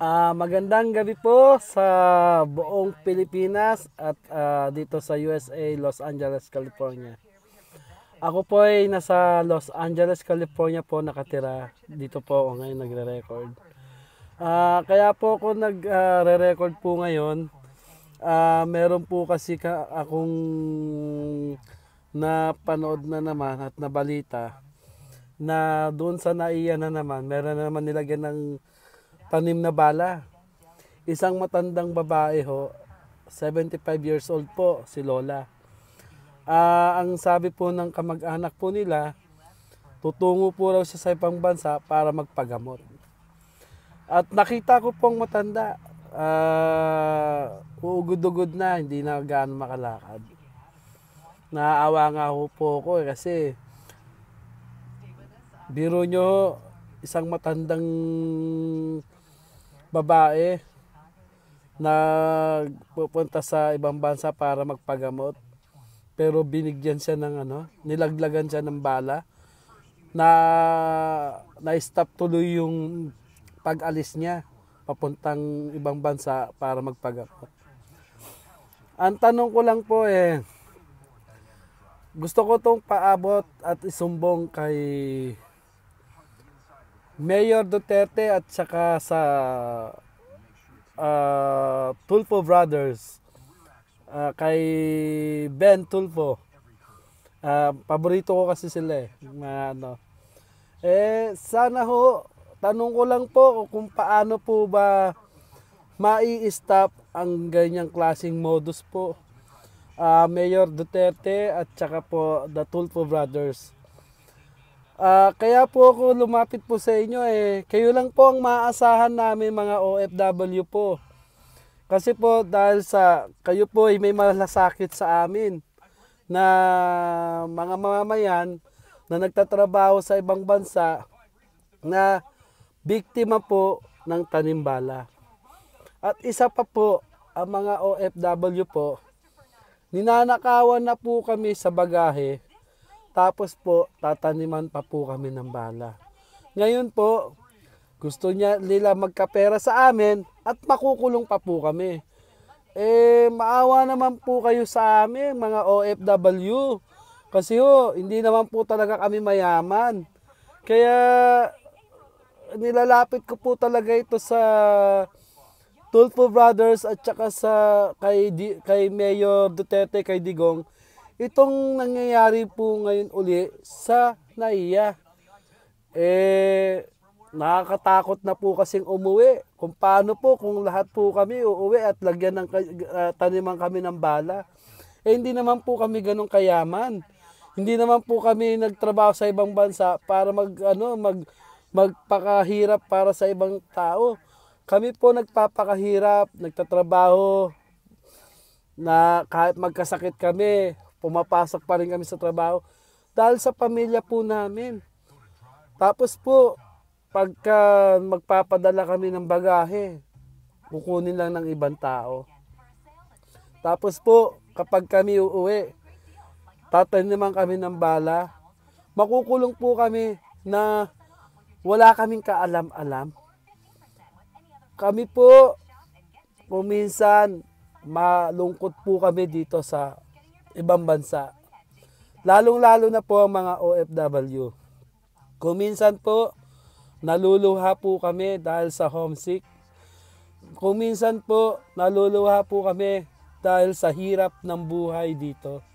Magandang gabi po sa buong Pilipinas at dito sa USA, Los Angeles, California. Ako po ay nasa Los Angeles, California po nakatira. Dito po ako ngayon nagre-record. Kaya po ako nagre-record po ngayon. Meron po kasi akong napanood na naman at nabalita na doon sa NAIA na naman, meron na naman nilagyan ng tanim na bala. Isang matandang babae ho, 75 years old po, si Lola. Ang sabi po ng kamag-anak po nila, tutungo po raw siya sa ibang bansa para magpagamot. At nakita ko pong matanda, uugod-ugod na, hindi na gaano makalakad. Naaawa nga po ako kasi biro nyo, isang matandang babae na pupunta sa ibang bansa para magpagamot. Pero binigyan siya ng nilaglagan siya ng bala na-stop tuloy yung pag-alis niya papuntang ibang bansa para magpagamot. Ang tanong ko lang po gusto ko tong paabot at isumbong kay Mayor Duterte at saka sa Tulfo Brothers, kay Ben Tulfo. Paborito ko kasi sila sana ho, tanong ko lang po kung paano po ba mai-stop ang ganyang klaseng modus po. Mayor Duterte at saka po the Tulfo Brothers. Kaya po ako lumapit po sa inyo kayo lang po ang maaasahan namin mga OFW po. Kasi po dahil sa kayo po ay may malasakit sa amin na mga mamamayan na nagtatrabaho sa ibang bansa na biktima po ng tanimbala. At isa pa po ang mga OFW po, ninanakawan na po kami sa bagahe. Tapos po, tataniman pa po kami ng bala. Ngayon po, gusto nila magkapera sa amin at makukulong pa po kami. Maawa naman po kayo sa amin, mga OFW. Kasi hindi naman po talaga kami mayaman. Kaya, nilalapit ko po talaga ito sa Tulfo Brothers at saka kay Mayor Duterte, kay Digong. Itong nangyayari po ngayon uli sa NAIA. Nakakatakot na po kasing umuwi. Kung paano po, kung lahat po kami uuwi at lagyan ng taniman kami ng bala. Hindi naman po kami ganong kayaman. Hindi naman po kami nagtrabaho sa ibang bansa para magpakahirap para sa ibang tao. Kami po nagpapakahirap, nagtatrabaho na kahit magkasakit kami, pumapasok pa rin kami sa trabaho dahil sa pamilya po namin. Tapos po, pagka magpapadala kami ng bagahe, kukunin lang ng ibang tao. Tapos po, kapag kami uuwi, tataniman kami ng bala, makukulong po kami na wala kaming kaalam-alam. Kami po, kuminsan, malungkot po kami dito sa ibang bansa. Lalong-lalo na po ang mga OFW. Kuminsan po, naluluha po kami dahil sa homesick. Kuminsan po, naluluha po kami dahil sa hirap ng buhay dito.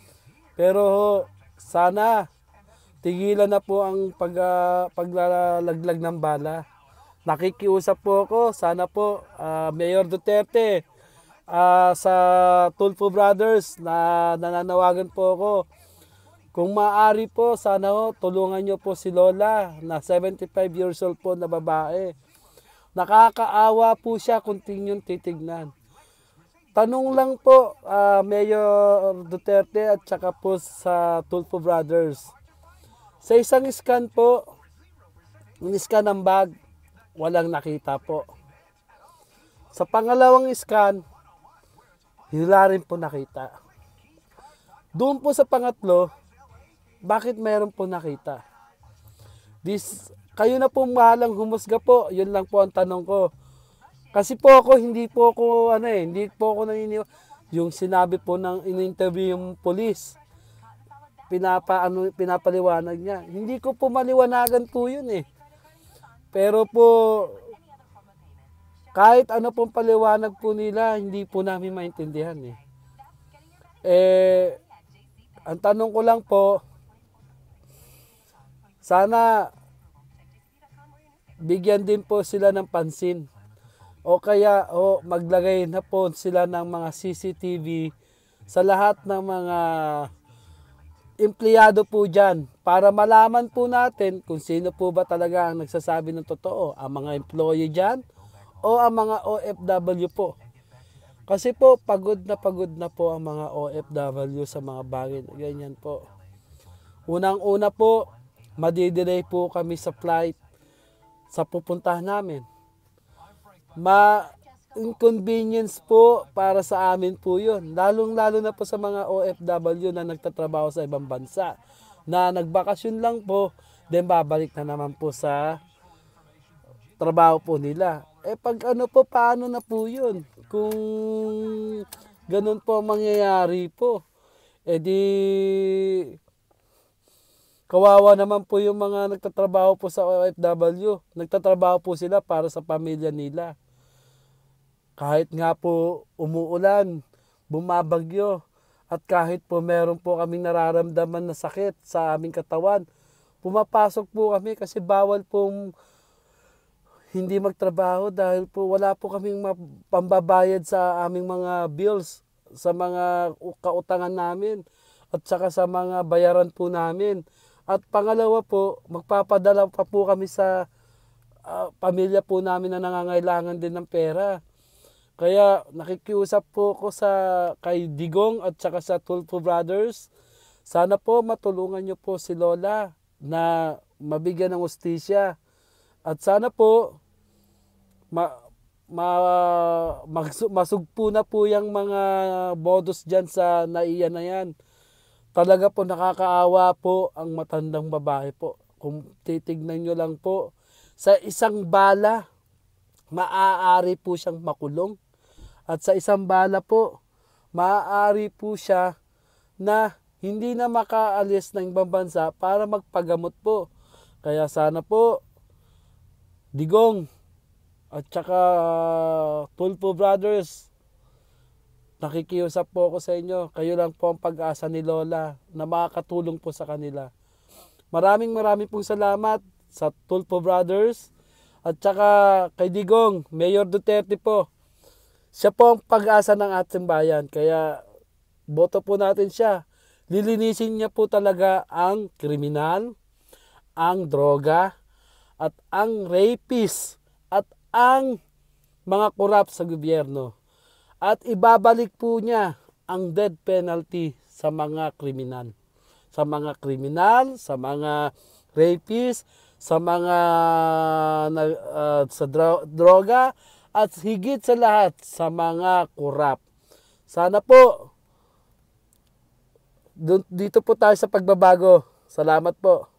Pero sana, tigilan na po ang paglalaglag ng bala. Nakikiusap po ako, sana po, Mayor Duterte, sa Tulfo Brothers na nananawagan po ako. Kung maaari po, sana tulungan nyo po si Lola na 75 years old po na babae. Nakakaawa po siya kung tinyong titignan. Tanong lang po, Mayor Duterte at saka po sa Tulfo Brothers. Sa isang scan po, in-scan ng bag, walang nakita po. Sa pangalawang scan, wala rin po nakita. Doon po sa pangatlo, bakit mayroon po nakita? Kayo na po mahalang humusga po. Yun lang po ang tanong ko. Kasi po ako, hindi po ako naniniwala. Yung sinabi po ng in-interview yung police, pinapaliwanag niya. Hindi ko po maliwanagan po yun eh. Pero po, kahit ano pong paliwanag po nila, hindi po namin maintindihan eh. Ang tanong ko lang po, sana bigyan din po sila ng pansin. O kaya maglagay na po sila ng mga CCTV sa lahat ng mga empleyado po dyan para malaman po natin kung sino po ba talaga ang nagsasabi ng totoo, ang mga employee dyan o ang mga OFW po. Kasi po pagod na po ang mga OFW sa mga bagay na ganyan po. Unang-una po, madidelay po kami sa flight sa pupuntahan namin. Ma-inconvenience po para sa amin po yun. Lalong-lalo na po sa mga OFW na nagtatrabaho sa ibang bansa. Na nagbakasyon lang po, then babalik na naman po sa trabaho po nila. Pag ano po, paano na po yun? Kung ganun po mangyayari po, di kawawa naman po yung mga nagtatrabaho po sa OFW. Nagtatrabaho po sila para sa pamilya nila. Kahit nga po umuulan, bumabagyo, at kahit po meron po kaming nararamdaman na sakit sa aming katawan, pumapasok po kami kasi bawal pong hindi magtrabaho dahil po wala po kaming pambabayad sa aming mga bills, sa mga kautangan namin, at saka sa mga bayaran po namin. At pangalawa po, magpapadala pa po kami sa pamilya po namin na nangangailangan din ng pera. Kaya nakikiusap po ako kay Digong at saka sa Tulfo Brothers. Sana po matulungan niyo po si Lola na mabigyan ng hustisya. At sana po masugpo na po yung mga modus dyan sa naiya na yan. Talaga po nakakaawa po ang matandang babae po. Kung titignan nyo lang po, sa isang bala, maaari po siyang makulong. At sa isang bala po, maaari po siya na hindi na makaalis ng ibang bansa para magpagamot po. Kaya sana po, Digong at saka Tulfo Brothers, nakikiusap po ako sa inyo. Kayo lang po ang pag-asa ni Lola na makakatulong po sa kanila. Maraming pong salamat sa Tulfo Brothers at saka kay Digong, Mayor Duterte po. Siya po ang pag-asa ng ating bayan. Kaya boto po natin siya. Lilinisin niya po talaga ang kriminal, ang droga, at ang rapist, at ang mga korap sa gobyerno. At ibabalik po niya ang death penalty sa mga kriminal. Sa mga kriminal, sa mga rapist, sa mga droga, at higit sa lahat sa mga korap. Sana po, dito po tayo sa pagbabago. Salamat po.